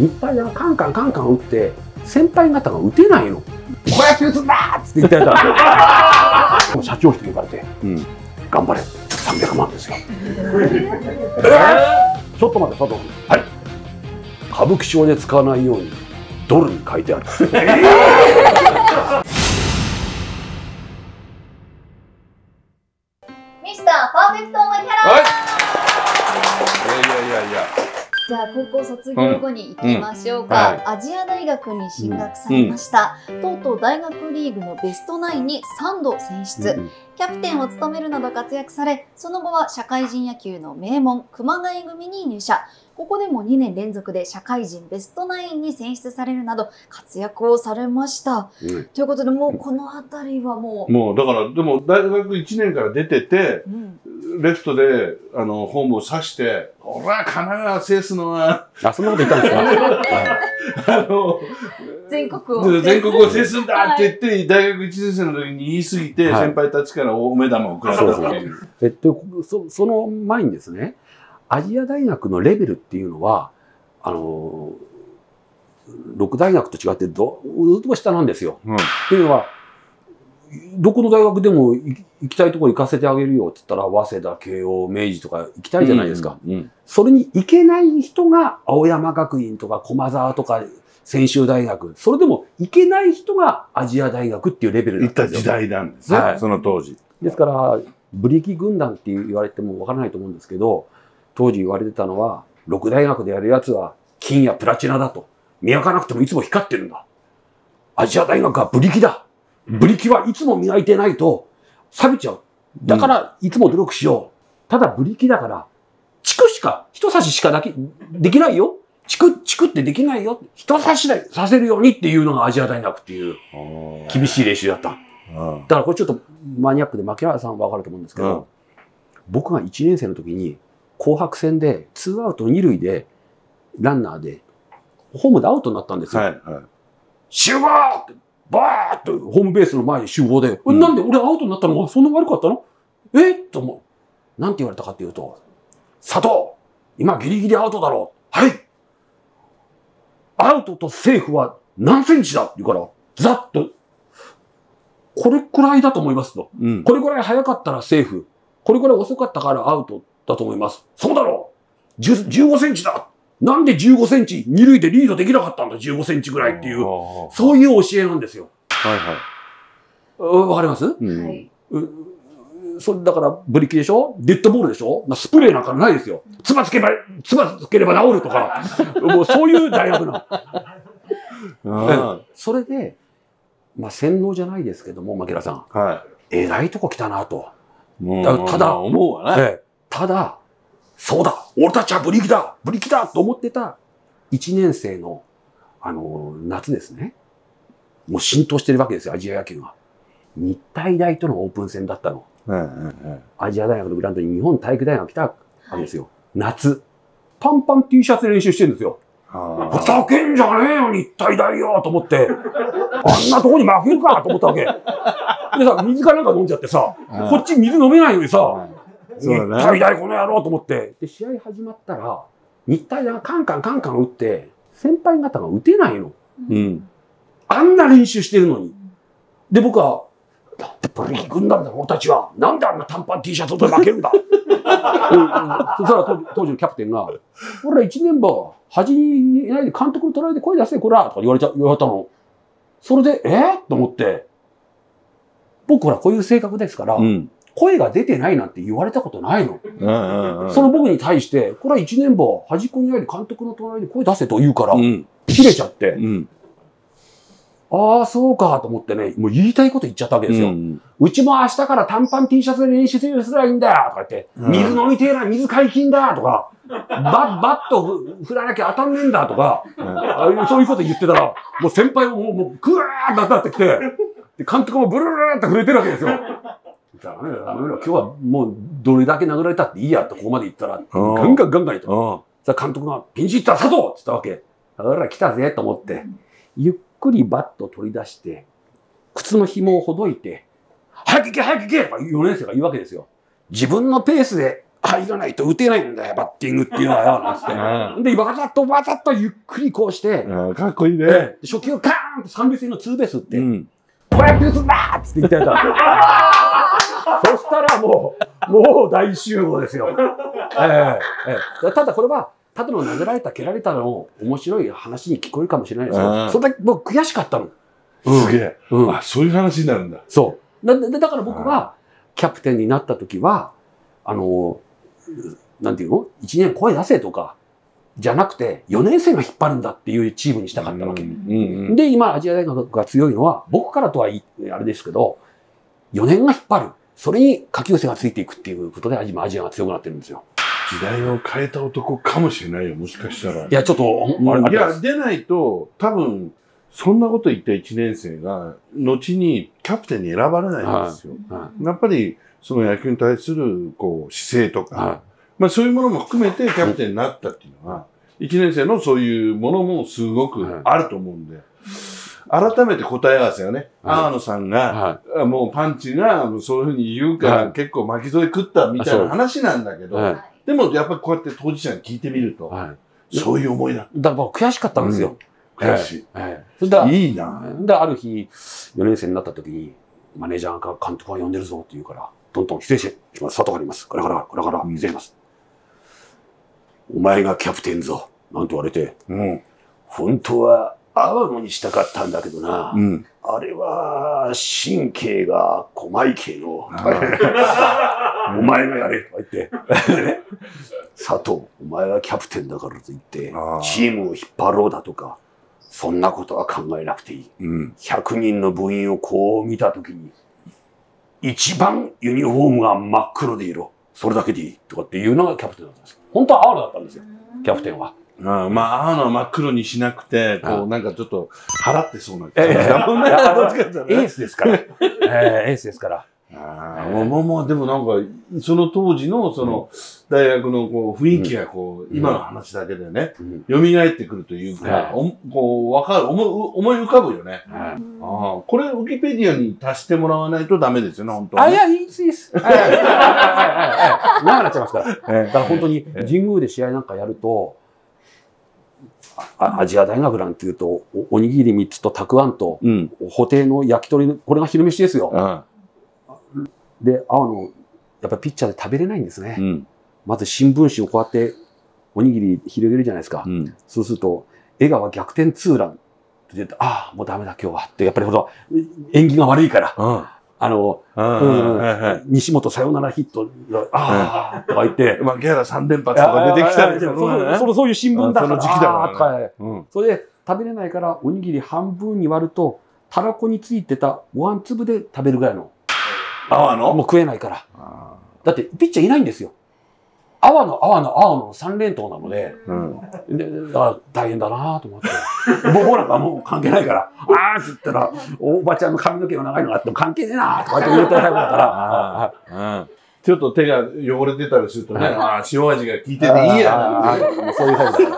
日体大がカンカンカンカン打って、先輩方が打てないの。こうやって打つんだっつって言ってやったら、社長室に呼ばれて、頑張れ、300万ですよ。ちょっと待って、佐藤君。はい。歌舞伎町で使わないように、ドルに書いてある。 ミスターパーフェクトマキャラ。 はい。いや。 じゃあ高校卒業後に行きましょうか。アジア大学に進学されました。とうとう大学リーグのベストナインに3度選出。キャプテンを務めるなど活躍され、その後は社会人野球の名門熊谷組に入社。ここでも2年連続で社会人ベストナインに選出されるなど活躍をされました。ということで、もうこの辺りはもうだからでも大学1年から出てて、レフトでホームを刺して「俺は神奈川制すのは」 そんなこと言ったんですか？ 全国を制すんだって言って、大学1年生の時に言い過ぎて、先輩たちから大目玉を食らったっていう。 その前にですね、アジア大学のレベルっていうのは、6大学と違ってずっと下なんですよ。っていうのは、どこの大学でも行きたいところ行かせてあげるよって言ったら、早稲田、慶応、明治とか行きたいじゃないですか。それに行けない人が青山学院とか駒澤とか専修大学、それでも行けない人がアジア大学っていうレベルなんですよ。 行った時代なんですね、その当時。 ですから、ブリキ軍団って言われてもわからないと思うんですけど、当時言われてたのは、6大学でやるやつは金やプラチナだと。磨かなくてもいつも光ってるんだ。アジア大学はブリキだ。ブリキはいつも磨いてないと錆びちゃう。だからいつも努力しよう。ただブリキだから、人差ししかできないよ。チクってできないよ。人差しでさせるようにっていうのがアジア大学っていう厳しい練習だった。だからこれちょっとマニアックで牧原さんはわかると思うんですけど、僕が1年生の時に紅白戦で2アウト2塁でランナーでホームでアウトになったんですよ。集合ってバーッとホームベースの前に集合で、なんで俺アウトになったのがそんな悪かったの？と思う。なんて言われたかっていうと、佐藤、今ギリギリアウトだろう。はい。アウトとセーフは何センチだって言うから、ざっと、これくらいだと思いますと。これくらい早かったらセーフ。これくらい遅かったからアウトだと思います。そうだろう。15センチだ。なんで15センチ、二塁でリードできなかったんだ、15センチぐらいっていう、そういう教えなんですよ。わかります？それだから、ブリキでしょ？デッドボールでしょ？スプレーなんかないですよ。つばつければ治るとか、もうそういう大学なの。それで、洗脳じゃないですけども、牧原さん。偉いとこ来たなと。ただ、思うわね。ただ、そうだ、俺たちはブリキだと思ってた1年生の、夏ですね。もう浸透してるわけですよ、アジア野球が。日体大とのオープン戦だったの。アジア大学のグラウンドに日本体育大学が来たわけですよ。夏。短パン T シャツで練習してるんですよ。ふざけんじゃねえよ、日体大よと思って。あんなとこに負けるかと思ったわけ。でさ、水かなんか飲んじゃってさ、こっち水飲めないのにさ、日体大この野郎と思って。で、試合始まったら、日体大がカンカン打って、先輩方が打てないの。あんな練習してるのに。で、僕は、だってブリキ軍団だ、俺たちは。なんであんな短パン T シャツで負けるんだ。そしたら当時のキャプテンが、俺ら1年ば、端にいないで監督の隣で声出せ、こらとか言われたの。それで、と思って、僕ほらこういう性格ですから、声が出てないなんて言われたことないの。その僕に対して、これは1年ば、端っこにいないで監督の隣で声出せと言うから、切れちゃって、ああ、そうかと思ってね、もう言いたいこと言っちゃったわけですよ。うちも明日から短パン T シャツで練習すればいいんだよとか言って、水飲みてえな、水解禁だとか、バット振らなきゃ当たんねえんだとか、そういうこと言ってたら、もう先輩もう、クワーってなってきて、で監督もブルルルって震えてるわけですよ。だからね、今日はもうどれだけ殴られたっていいやってここまで言ったら、ガンガン言って。さあ監督がピンチヒッター佐藤って言ったわけ。だから来たぜと思って、ゆっくりバットを取り出して、靴の紐をほどいて、早く行けとか4年生が言うわけですよ。自分のペースで入らないと打てないんだよ、バッティングっていうのはよ、なんつって。で、わざとゆっくりこうして、 かっこいいね。 初球カーンって三塁線のツーベースって、こうやって打つんだっつって言ってた。そしたらもう大集合ですよ。ただこれは、ただの投げられた、蹴られたの面白い話に聞こえるかもしれないですよ。それだけ僕悔しかったの。 すげえ。あ、そういう話になるんだ。 そう。だから僕は、キャプテンになった時は、なんていうの ?1 年声出せとか、じゃなくて、4年生が引っ張るんだっていうチームにしたかったわけ。で、今、アジア大学が強いのは、僕からとはあれですけど、4年が引っ張る。それに下級生がついていくっていうことで、今、アジアが強くなってるんですよ。 時代を変えた男かもしれないよ、もしかしたら。 いや、ちょっと、 いや、出ないと、多分、そんなこと言った1年生が、後にキャプテンに選ばれないんですよ。やっぱり、その野球に対する、姿勢とか、まあそういうものも含めてキャプテンになったっていうのは、1年生のそういうものもすごくあると思うんで、改めて答え合わせがね、阿野さんが、もうパンチがそういうふうに言うから結構巻き添え食ったみたいな話なんだけど、でもやっぱりこうやって当事者に聞いてみると、そういう思いだ。 だから悔しかったんですよ。 悔しい。いいな。 で、ある日、4年生になった時に、マネージャーが監督が呼んでるぞって言うから、トントン失礼します。佐藤があります。ガラガラ、失礼します。お前がキャプテンぞ。なんて言われて、本当は阿波野にしたかったんだけどな。あれは、神経が細い系の。お前がやれとか言って。佐藤、お前はキャプテンだからと言って、チームを引っ張ろうだとか、そんなことは考えなくていい。100人の部員をこう見たときに、一番ユニフォームが真っ黒でいろ。それだけでいい。とかっていうのがキャプテンだったんです。本当は青野だったんですよ。キャプテンは。 まあ、青野は真っ黒にしなくて、なんかちょっと払ってそうな感じだもんね。エースですから。エースですから。 もう、でもなんか、その当時の、大学の雰囲気が今の話だけでね、蘇ってくるというか、わかる、思い浮かぶよね。これ、ウィキペディアに足してもらわないとダメですよね、本当に。 いや、いいです。長くなっちゃいますから。だから本当に、神宮で試合なんかやると、アジア大学なんていうと、おにぎり3つとたくあんと、布袋の焼き鳥、これが昼飯ですよ。で、青野、やっぱりピッチャーで食べれないんですね。まず新聞紙をこうやっておにぎり広げるじゃないですか。そうすると、江川逆転ツーランって言って、もうダメだ今日はって、やっぱりほら、縁起が悪いから、西本サヨナラヒット、とか言って、 まあ、ギャラ3連発とか出てきたりするそういう新聞だから。 その時期だからね。 それで食べれないから、おにぎり半分に割ると、たらこについてたご飯粒で食べるぐらいの。 泡のもう食えないから。だって、ピッチャーいないんですよ。泡の3連投なので、大変だなと思って。僕なんかもう関係ないから、って言ったら、おばちゃんの髪の毛が長いのがあっても関係ねえなとかって言うタイプだから、 ちょっと手が汚れてたりするとね、塩味が効いてていいやな。 そういうタイプだから。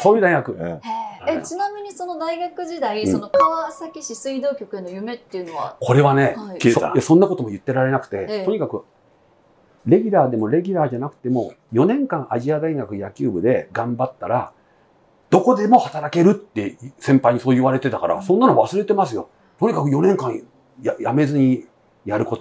そういう大学。 ちなみにその大学時代、その川崎市水道局への夢っていうのはこれはね、そんなことも言ってられなくて、とにかく、レギュラーでもレギュラーじゃなくても、4年間アジア大学野球部で頑張ったら、どこでも働けるって先輩にそう言われてたから、そんなの忘れてますよ。とにかく4年間やめずにやること。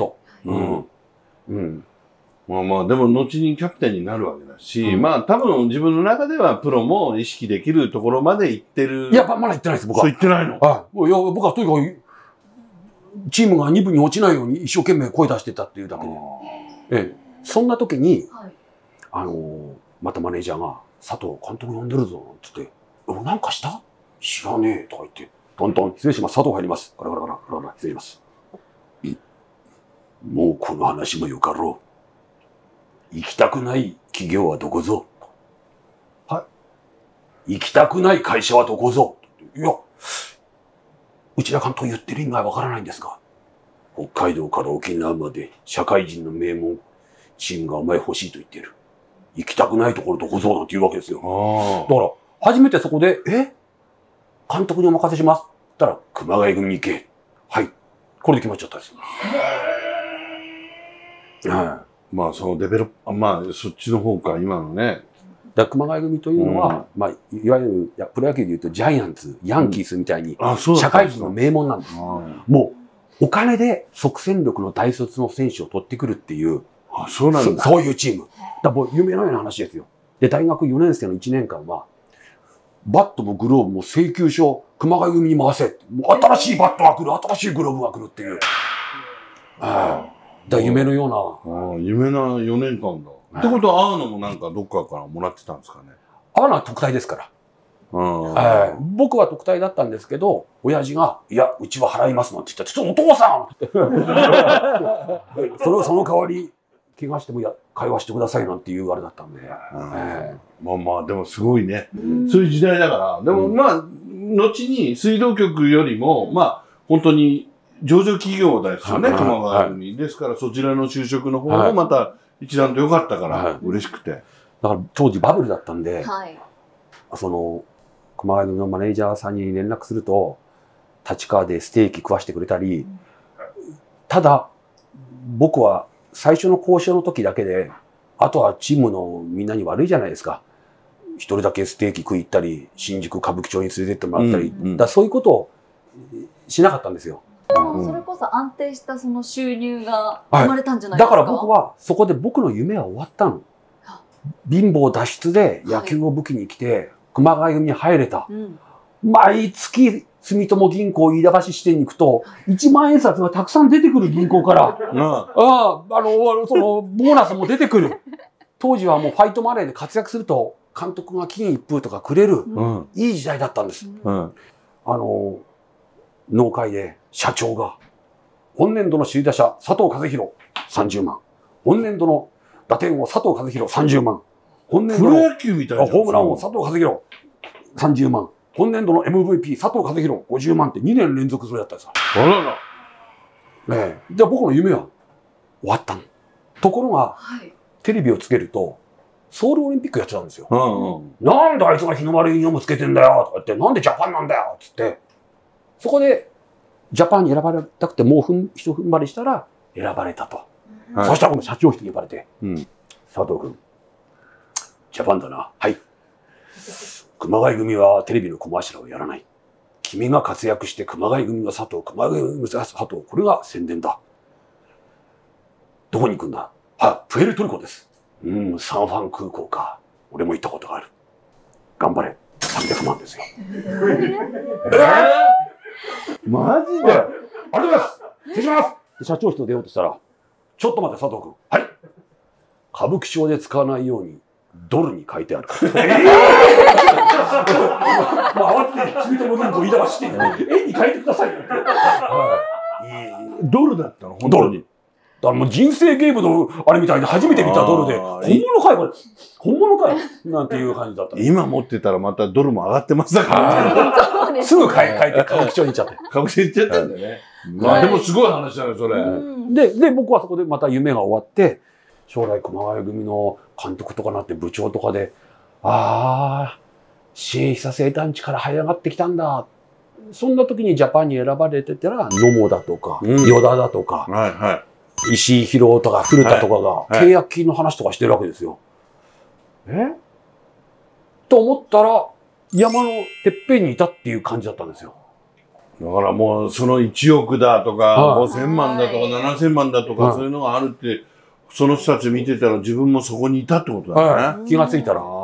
まあでも後にキャプテンになるわけだし、まあ多分自分の中ではプロも意識できるところまで行ってる。 いや、まだ行ってないです、僕は。 そう言ってないの？ いや、僕はとにかく、チームが2部に落ちないように一生懸命声出してたっていうだけで。そんな時に、またマネージャーが、佐藤監督呼んでるぞ、つって、なんかした知らねえ、とか言って、トントン、失礼します、佐藤入ります。ガラガラ、失礼します。もうこの話もよかろう。行きたくない企業はどこぞ。行きたくない会社はどこぞ。いや、内田監督言ってる意味がわからないんですが、北海道から沖縄まで社会人の名門、チームがお前欲しいと言ってる。行きたくないところどこぞなんて言うわけですよ。だから、初めてそこで、監督にお任せします。って言ったら、熊谷組に行け。はい。これで決まっちゃったんですよ。 まあそのデベロッパー、まあそっちの方か、今のね。 熊谷組というのは、まあ、いわゆるプロ野球でいうとジャイアンツ、ヤンキースみたいに、社会人の名門なんです。もう、お金で即戦力の大卒の選手を取ってくるっていう、 そうなんだ。 そういうチーム。だから夢のような話ですよ。で、大学4年生の1年間は、バットもグローブも請求書、熊谷組に回せ。もう新しいバットが来る、新しいグローブが来るっていう。だから夢のような。夢な4年間だ。ってことは、会うのもなんかどっかからもらってたんですかね。 会うのは特待ですから。僕は特待だったんですけど、親父が、いや、うちは払いますなんて言ったら、ちょっとお父さんその代わり、怪我しても会話してくださいなんていうあれだったんで。 まあまあ、でもすごいね。そういう時代だから。でもまあ、後に水道局よりも、まあ、本当に上場企業ですよね、熊谷組。ですから、そちらの就職の方もまた一段と良かったから、嬉しくて。 だから当時バブルだったんで、熊谷組のマネージャーさんに連絡すると、立川でステーキ食わしてくれたり、ただ、僕は最初の交渉の時だけで、あとはチームのみんなに悪いじゃないですか。一人だけステーキ食い行ったり、新宿歌舞伎町に連れてってもらったり、だそういうことをしなかったんですよ。 それこそ安定したその収入が生まれたんじゃないですか。 だから僕はそこで僕の夢は終わったの。貧乏脱出で野球を武器に来て、熊谷組に入れた。毎月住友銀行飯田橋支店に行くと、1万円札がたくさん出てくる銀行から、そのボーナスも出てくる。当時はもうファイトマネーで活躍すると、監督が金一封とかくれる、いい時代だったんです。農会で社長が、本年度の首位打者、佐藤和弘、30万。本年度の打点王、佐藤和弘、30万。本年度のホームラン王、佐藤和弘、30万。本年度の MVP、佐藤和弘、50万って2年連続それだったんですよ。で、僕の夢は終わったの。ところが、テレビをつけると、ソウルオリンピックやってたんですよ。なんであいつが日の丸ユニフォームつけてんだよとか言って、なんでジャパンなんだよつって、そこで、ジャパンに選ばれたくて、もう一踏ん張りしたら、選ばれたと。そしたら、この社長室に呼ばれて、佐藤君、ジャパンだな。はい。熊谷組はテレビのコマーシャルをやらない。君が活躍して熊谷組は佐藤、熊谷組は佐藤、これが宣伝だ。どこに行くんだ？プエルトリコです。サンファン空港か。俺も行ったことがある。頑張れ。300万ですよ。 マジで？ ありがとうございます。失礼します。社長室を出ようとしたら、ちょっと待って佐藤君。はい。歌舞伎町で使わないようにドルに書いてある。慌てて住友銀行飯田橋して、円に変えてください。 ドルだったの？本当に。 だからもう人生ゲームのあれみたいで初めて見たドルで、本物かいこれ。本物かいなんていう感じだった。 今持ってたらまたドルも上がってますからね。すぐ変えて歌舞伎町に行っちゃって。 歌舞伎町行っちゃったんだね。まあでもすごい話だね、それ。 で、僕はそこでまた夢が終わって、将来熊谷組の監督とかなって部長とかで、支援久生団地から這い上がってきたんだ。そんな時にジャパンに選ばれてたら、野茂だとか、与田だとか、石井宏とか古田とかが契約金の話とかしてるわけですよ。と思ったら、山のてっぺんにいたっていう感じだったんですよ。 だからもうその1億だとか、5000万だとか、7000万だとか、そういうのがあるって、その人たち見てたら自分もそこにいたってことだね。 気がついたら。